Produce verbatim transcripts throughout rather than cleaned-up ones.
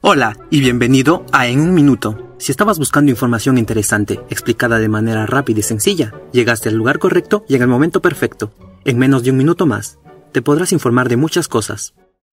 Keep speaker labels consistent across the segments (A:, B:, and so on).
A: Hola y bienvenido a En un Minuto. Si estabas buscando información interesante, explicada de manera rápida y sencilla, llegaste al lugar correcto y en el momento perfecto. En menos de un minuto más, te podrás informar de muchas cosas.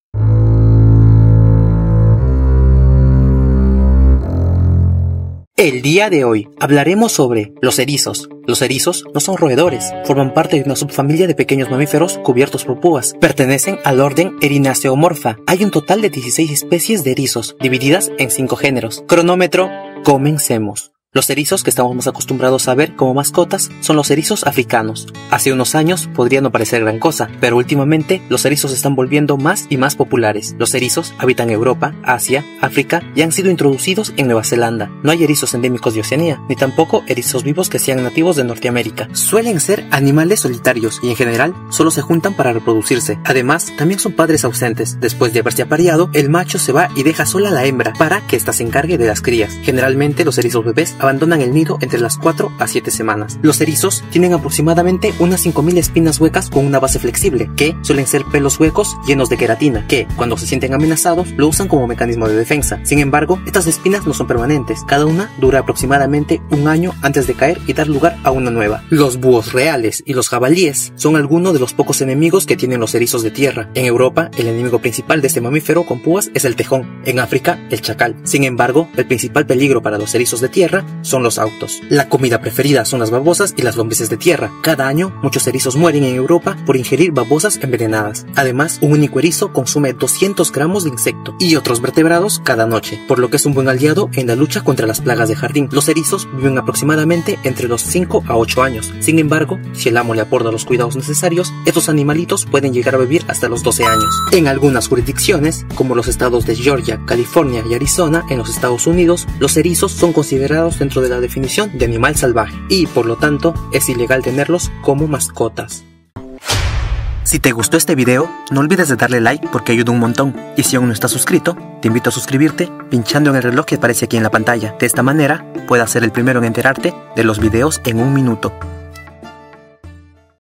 A: El día de hoy hablaremos sobre los erizos. Los erizos no son roedores, forman parte de una subfamilia de pequeños mamíferos cubiertos por púas. Pertenecen al orden Erinaceomorpha. Hay un total de dieciséis especies de erizos, divididas en cinco géneros. Cronómetro, comencemos. Los erizos que estamos más acostumbrados a ver como mascotas son los erizos africanos. Hace unos años podría no parecer gran cosa, pero últimamente los erizos se están volviendo más y más populares. Los erizos habitan Europa, Asia, África y han sido introducidos en Nueva Zelanda. No hay erizos endémicos de Oceanía, ni tampoco erizos vivos que sean nativos de Norteamérica. Suelen ser animales solitarios y en general solo se juntan para reproducirse. Además, también son padres ausentes. Después de haberse apareado, el macho se va y deja sola a la hembra para que ésta se encargue de las crías. Generalmente los erizos bebés abandonan el nido entre las cuatro a siete semanas. Los erizos tienen aproximadamente unas cinco mil espinas huecas con una base flexible, que suelen ser pelos huecos llenos de queratina, que, cuando se sienten amenazados, lo usan como mecanismo de defensa. Sin embargo, estas espinas no son permanentes. Cada una dura aproximadamente un año antes de caer y dar lugar a una nueva. Los búhos reales y los jabalíes son algunos de los pocos enemigos que tienen los erizos de tierra. En Europa, el enemigo principal de este mamífero con púas es el tejón. En África, el chacal. Sin embargo, el principal peligro para los erizos de tierra son los autos. La comida preferida son las babosas y las lombrices de tierra. Cada año, muchos erizos mueren en Europa por ingerir babosas envenenadas. Además, un único erizo consume doscientos gramos de insecto y otros vertebrados cada noche, por lo que es un buen aliado en la lucha contra las plagas de jardín. Los erizos viven aproximadamente entre los cinco a ocho años. Sin embargo, si el amo le aporta los cuidados necesarios, estos animalitos pueden llegar a vivir hasta los doce años. En algunas jurisdicciones, como los estados de Georgia, California y Arizona, en los Estados Unidos, los erizos son considerados dentro de la definición de animal salvaje y, por lo tanto, es ilegal tenerlos como mascotas. Si te gustó este video, no olvides de darle like porque ayuda un montón. Y si aún no estás suscrito, te invito a suscribirte pinchando en el reloj que aparece aquí en la pantalla. De esta manera, puedas ser el primero en enterarte de los videos en un minuto.